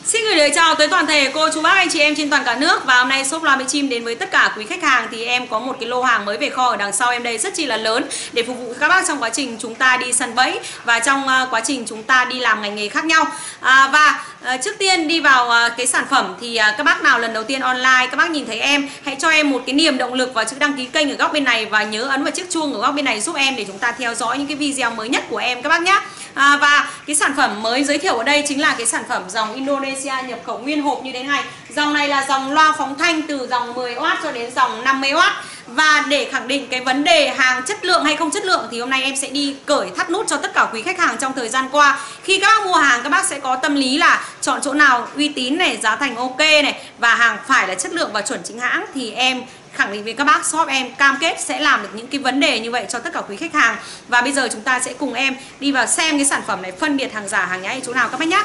Xin gửi lời chào tới toàn thể cô chú bác anh chị em trên toàn cả nước. Và hôm nay shop Loa Mỹ Chim đến với tất cả quý khách hàng thì em có một cái lô hàng mới về kho ở đằng sau em đây rất chi là lớn để phục vụ các bác trong quá trình chúng ta đi săn bẫy và trong quá trình chúng ta đi làm ngành nghề khác nhau. Trước tiên đi vào cái sản phẩm thì các bác nào lần đầu tiên online các bác nhìn thấy em, hãy cho em một cái niềm động lực vào chữ đăng ký kênh ở góc bên này và nhớ ấn vào chiếc chuông ở góc bên này giúp em để chúng ta theo dõi những cái video mới nhất của em các bác nhé. Và cái sản phẩm mới giới thiệu ở đây chính là cái sản phẩm dòng Indonesia nhập khẩu nguyên hộp như thế này. Dòng này là dòng loa phóng thanh từ dòng 10W cho đến dòng 50W. Và để khẳng định cái vấn đề hàng chất lượng hay không chất lượng thì hôm nay em sẽ đi cởi thắt nút cho tất cả quý khách hàng trong thời gian qua. Khi các bác mua hàng các bác sẽ có tâm lý là chọn chỗ nào uy tín này, giá thành ok này và hàng phải là chất lượng và chuẩn chính hãng thì em khẳng định với các bác shop em cam kết sẽ làm được những cái vấn đề như vậy cho tất cả quý khách hàng. Và bây giờ chúng ta sẽ cùng em đi vào xem cái sản phẩm này phân biệt hàng giả hàng nhái ở chỗ nào các bác nhé.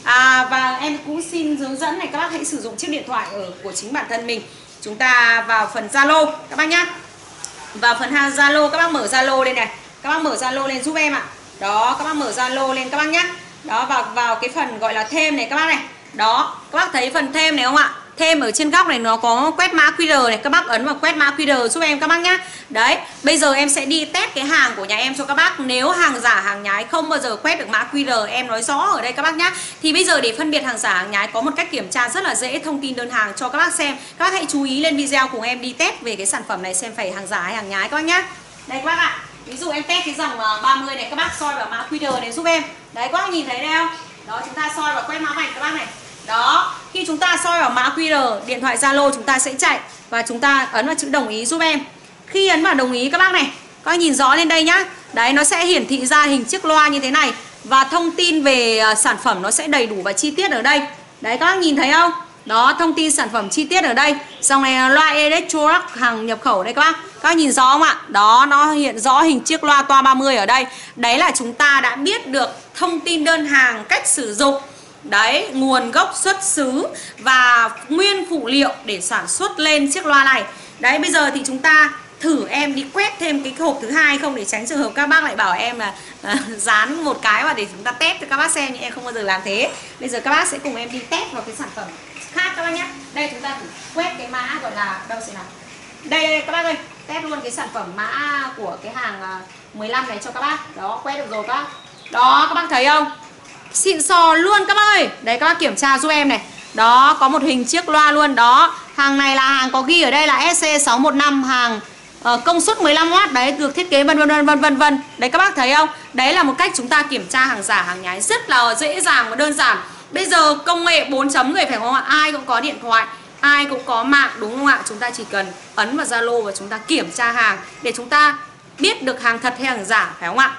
Và em cũng xin hướng dẫn này các bác hãy sử dụng chiếc điện thoại của chính bản thân mình. Chúng ta vào phần Zalo các bác nhé. Vào phần hàng Zalo các bác mở Zalo lên này. Các bác mở Zalo lên giúp em ạ. Đó, các bác mở Zalo lên các bác nhé. Đó, vào cái phần gọi là thêm này các bác này. Đó, các bác thấy phần thêm này không ạ? Thêm ở trên góc này nó có quét mã QR này, các bác ấn vào quét mã QR giúp em các bác nhé. Đấy, bây giờ em sẽ đi test cái hàng của nhà em cho các bác. Nếu hàng giả hàng nhái không bao giờ quét được mã QR, em nói rõ ở đây các bác nhé. Thì bây giờ để phân biệt hàng giả hàng nhái có một cách kiểm tra rất là dễ, thông tin đơn hàng cho các bác xem. Các bác hãy chú ý lên video cùng em đi test về cái sản phẩm này xem phải hàng giả hay hàng nhái các bác nhé. Đây các bác ạ. Ví dụ em test cái dòng 30 này, các bác soi vào mã QR này giúp em. Đấy, các bác nhìn thấy đây không? Đó, chúng ta soi vào quét mã vạch các bác này. Đó, khi chúng ta soi vào mã QR, điện thoại Zalo chúng ta sẽ chạy và chúng ta ấn vào chữ đồng ý giúp em. Khi ấn vào đồng ý các bác này, các bác nhìn rõ lên đây nhá. Đấy, nó sẽ hiển thị ra hình chiếc loa như thế này và thông tin về sản phẩm nó sẽ đầy đủ và chi tiết ở đây. Đấy, các bác nhìn thấy không? Đó, thông tin sản phẩm chi tiết ở đây. Dòng này là loa Electrolux hàng nhập khẩu đây các bác. Các bác nhìn rõ không ạ? Đó, nó hiện rõ hình chiếc loa toa 30 ở đây. Đấy là chúng ta đã biết được thông tin đơn hàng, cách sử dụng. Đấy, nguồn gốc xuất xứ và nguyên phụ liệu để sản xuất lên chiếc loa này. Đấy, bây giờ thì chúng ta thử em đi quét thêm cái hộp thứ hai không, để tránh trường hợp các bác lại bảo em là dán một cái vào để chúng ta test cho các bác xem, nhưng em không bao giờ làm thế. Bây giờ các bác sẽ cùng em đi test vào cái sản phẩm khác các bác nhé. Đây chúng ta thử quét cái mã gọi là đâu xem nào. Đây các bác ơi, test luôn cái sản phẩm mã của cái hàng 15 này cho các bác. Đó, quét được rồi các bác. Đó, các bác thấy không? Xịn sò luôn các bác ơi. Đấy, các bác kiểm tra giúp em này. Đó, có một hình chiếc loa luôn. Đó, hàng này là hàng có ghi ở đây là SC615, hàng công suất 15W. Đấy, được thiết kế vân vân. Đấy, các bác thấy không? Đấy là một cách chúng ta kiểm tra hàng giả hàng nhái rất là dễ dàng và đơn giản. Bây giờ công nghệ 4 rồi phải không ạ? Ai cũng có điện thoại, ai cũng có mạng đúng không ạ? Chúng ta chỉ cần ấn vào Zalo và chúng ta kiểm tra hàng để chúng ta biết được hàng thật hay hàng giả, phải không ạ?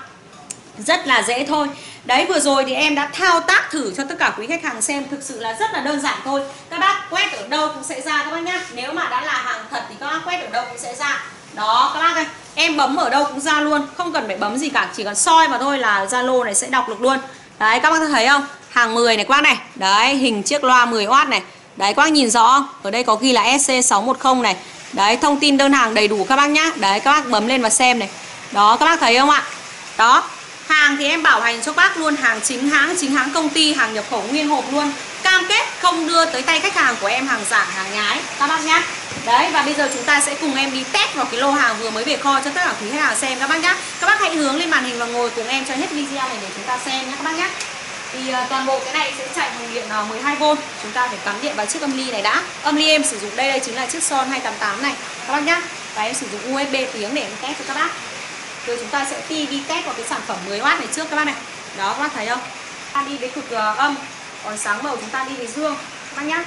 Rất là dễ thôi. Đấy, vừa rồi thì em đã thao tác thử cho tất cả quý khách hàng xem, thực sự là rất là đơn giản thôi. Các bác quét ở đâu cũng sẽ ra các bác nhá. Nếu mà đã là hàng thật thì các bác quét ở đâu cũng sẽ ra. Đó các bác ơi, em bấm ở đâu cũng ra luôn, không cần phải bấm gì cả, chỉ cần soi vào thôi là Zalo này sẽ đọc được luôn. Đấy, các bác thấy không? Hàng 10 này các bác này. Đấy, hình chiếc loa 10W này. Đấy, các bác nhìn rõ không? Ở đây có ghi là SC610 này. Đấy, thông tin đơn hàng đầy đủ các bác nhá. Đấy, các bác bấm lên và xem này. Đó, các bác thấy không ạ? Đó, hàng thì em bảo hành cho bác luôn, hàng chính hãng công ty, hàng nhập khẩu nguyên hộp luôn. Cam kết không đưa tới tay khách hàng của em hàng giả, hàng nhái các bác nhá. Đấy, và bây giờ chúng ta sẽ cùng em đi test vào cái lô hàng vừa mới về kho cho tất cả quý khách hàng xem các bác nhá. Các bác hãy hướng lên màn hình và ngồi cùng em cho hết video này để chúng ta xem nhá các bác nhá. Thì toàn bộ cái này sẽ chạy nguồn điện 12V. Chúng ta phải cắm điện vào chiếc âm ly này đã. Âm ly em sử dụng đây chính là chiếc Son 288 này các bác nhá. Và em sử dụng USB tiếng để em test cho các bác. Rồi chúng ta sẽ đi test vào cái sản phẩm 10W này trước các bác này. Đó, các bác thấy không? Ta đi với cực âm, còn sáng màu chúng ta đi với dương các bác nhá.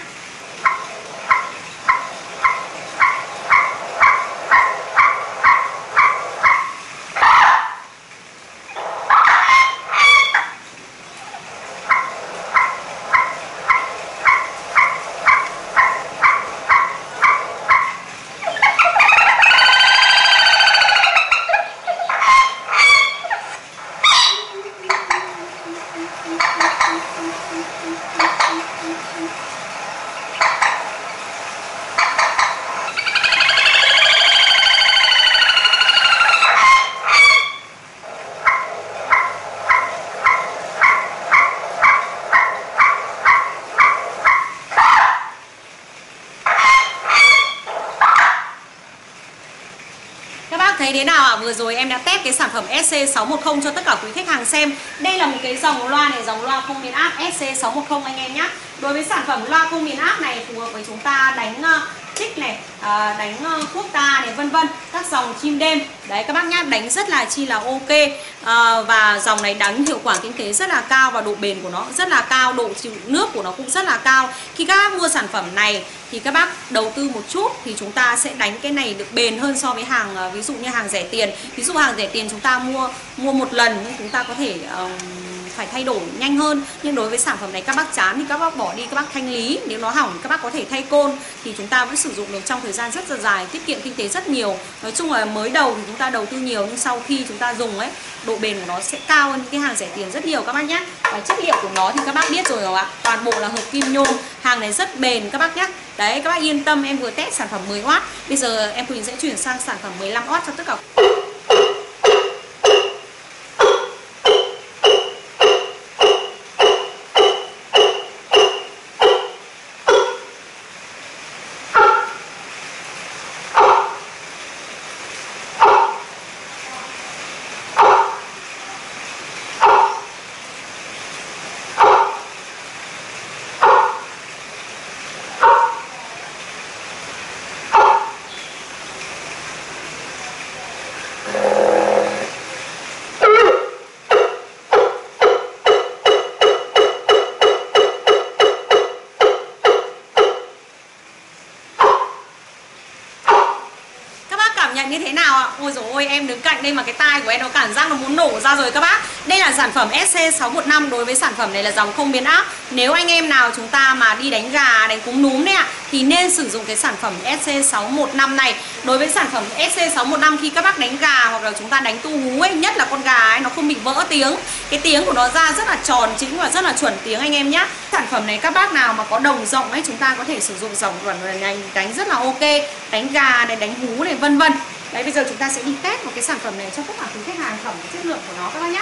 thấy thế nào ạ? Vừa rồi em đã test cái sản phẩm SC610 cho tất cả quý khách hàng xem. Đây là một cái dòng loa này, dòng loa không biến áp SC610 anh em nhé. Đối với sản phẩm loa không biến áp này phù hợp với chúng ta đánh trích này, đánh quốc ta này, vân vân, các dòng chim đêm. Đấy các bác nhá, đánh rất là chi là ok. Và dòng này đánh hiệu quả kinh tế rất là cao và độ bền của nó rất là cao, độ chịu nước của nó cũng rất là cao. Khi các bác mua sản phẩm này thì các bác đầu tư một chút thì chúng ta sẽ đánh cái này được bền hơn so với hàng ví dụ như hàng rẻ tiền. Ví dụ hàng rẻ tiền chúng ta mua một lần nhưng chúng ta có thể phải thay đổi nhanh hơn. Nhưng đối với sản phẩm này các bác chán thì các bác bỏ đi, các bác thanh lý. Nếu nó hỏng các bác có thể thay côn thì chúng ta vẫn sử dụng được trong thời gian rất là dài, tiết kiệm kinh tế rất nhiều. Nói chung là mới đầu thì chúng ta đầu tư nhiều nhưng sau khi chúng ta dùng ấy, độ bền của nó sẽ cao hơn những cái hàng rẻ tiền rất nhiều các bác nhé. Và chất liệu của nó thì các bác biết rồi ạ, toàn bộ là hợp kim nhôm, hàng này rất bền các bác nhé. Đấy các bác yên tâm, em vừa test sản phẩm 10W. Bây giờ em Quỳnh sẽ chuyển sang sản phẩm 15W cho tất cả. Nhận như thế nào ạ? Ôi dồi ôi, em đứng cạnh đây mà cái tai của em nó cảm giác nó muốn nổ ra rồi các bác. Đây là sản phẩm SC615. Đối với sản phẩm này là dòng không biến áp. Nếu anh em nào chúng ta mà đi đánh gà, đánh cúm núm đấy ạ, thì nên sử dụng cái sản phẩm SC615 này. Đối với sản phẩm SC615 khi các bác đánh gà hoặc là chúng ta đánh tu hú ấy, nhất là con gà ấy, nó không bị vỡ tiếng. Cái tiếng của nó ra rất là tròn chính và rất là chuẩn tiếng anh em nhé. Sản phẩm này các bác nào mà có đồng rộng ấy, chúng ta có thể sử dụng dòng này đánh rất là ok. Đánh gà này, đánh hú này, vân vân. Đấy, bây giờ chúng ta sẽ đi test một cái sản phẩm này cho tất cả quý khách hàng thẩm chất lượng của nó các bác nhé.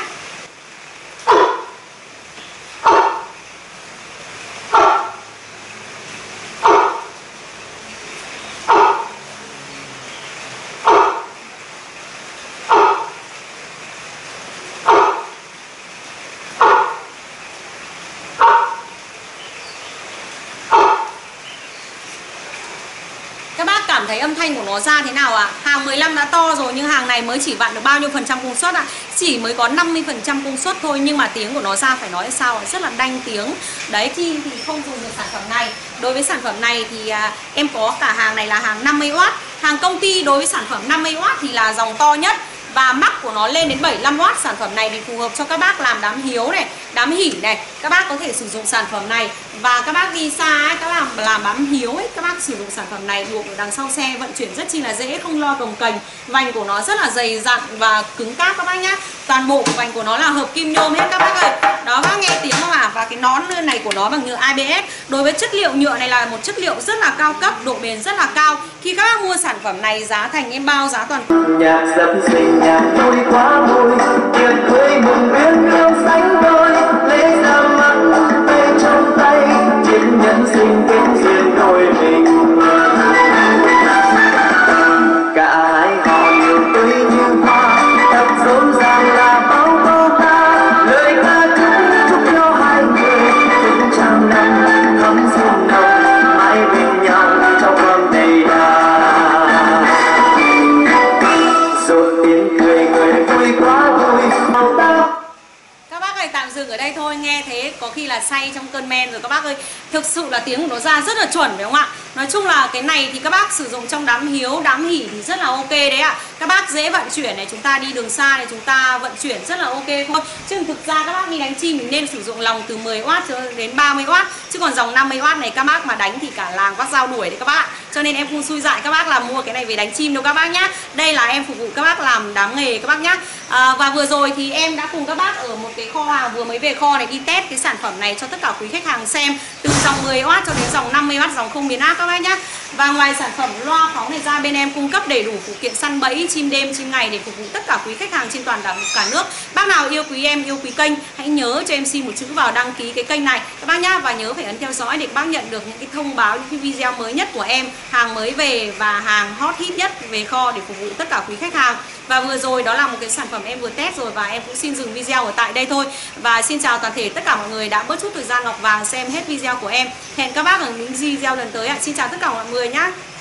Cảm thấy âm thanh của nó ra thế nào ạ? Hàng 15 đã to rồi nhưng hàng này mới chỉ vặn được bao nhiêu phần trăm công suất ạ? Chỉ mới có 50% công suất thôi nhưng mà tiếng của nó ra phải nói sao ạ? Rất là đanh tiếng. Đấy thì không dùng được sản phẩm này. Đối với sản phẩm này thì em có cả hàng này là hàng 50W. Hàng công ty đối với sản phẩm 50W thì là dòng to nhất. Và mắc của nó lên đến 75W. Sản phẩm này thì phù hợp cho các bác làm đám hiếu này, đám hỉ này. Các bác có thể sử dụng sản phẩm này. Và các bác đi xa ấy, các bác làm đám hiếu ấy, các bác sử dụng sản phẩm này buộc ở đằng sau xe, vận chuyển rất chi là dễ, không lo cồng kềnh. Vành của nó rất là dày dặn và cứng cáp các bác nhá. Toàn bộ vành của nó là hợp kim nhôm hết các bác ơi. Đó các bác nghe tiếng không ạ? Và cái nón này của nó bằng nhựa ABS. Đối với chất liệu nhựa này là một chất liệu rất là cao cấp, độ bền rất là cao. Khi các bác mua sản phẩm này giá thành em bao giá toàn nhạc dập dình, nhạc vui quá vui, tiệc cưới mừng biến yêu xanh đôi, lễ ra mắt tay trong tay, chiến nhân sinh kết duyên đôi mình. Cả hai họ đều tươi như hoa, thật rộn ràng là bao câu ca, lời ca chúc cho hai người chúc trăm năm thắm duyên nồng, mãi bên nhau trong vòng đầy đà. Các bác ơi, tạm dừng ở đây thôi. Nghe thế có khi là say trong cơn men rồi các bác ơi. Thực sự là tiếng của nó ra rất là chuẩn phải không ạ? Nói chung là cái này thì các bác sử dụng trong đám hiếu, đám hỉ thì rất là ok đấy ạ. Các bác dễ vận chuyển này, chúng ta đi đường xa này chúng ta vận chuyển rất là ok thôi. Chứ thực ra các bác đi đánh chim mình nên sử dụng lòng từ 10W cho đến 30W. Chứ còn dòng 50W này các bác mà đánh thì cả làng vác dao đuổi đấy các bác. Cho nên em không xui dại các bác là mua cái này về đánh chim đâu các bác nhá. Đây là em phục vụ các bác làm đám nghề các bác nhá. Và vừa rồi thì em đã cùng các bác ở một cái kho hàng vừa mới về kho này đi test cái sản phẩm này cho tất cả quý khách hàng xem. Từ dòng 10W cho đến dòng 50W, dòng không biến áp các bác nhá. Và ngoài sản phẩm loa phóng này ra, bên em cung cấp đầy đủ phụ kiện săn bẫy, chim đêm, chim ngày để phục vụ tất cả quý khách hàng trên toàn cả nước. Bác nào yêu quý em, yêu quý kênh, hãy nhớ cho em xin một chữ vào đăng ký cái kênh này các bác nhá. Và nhớ phải ấn theo dõi để các bác nhận được những cái thông báo, những cái video mới nhất của em hàng mới về và hàng hot hit nhất về kho để phục vụ tất cả quý khách hàng. Và vừa rồi đó là một cái sản phẩm em vừa test rồi và em cũng xin dừng video ở tại đây thôi. Và xin chào toàn thể tất cả mọi người đã bớt chút thời gian Ngọc Vàng xem hết video của em. Hẹn các bác ở những video lần tới ạ. Xin chào tất cả mọi người nhé.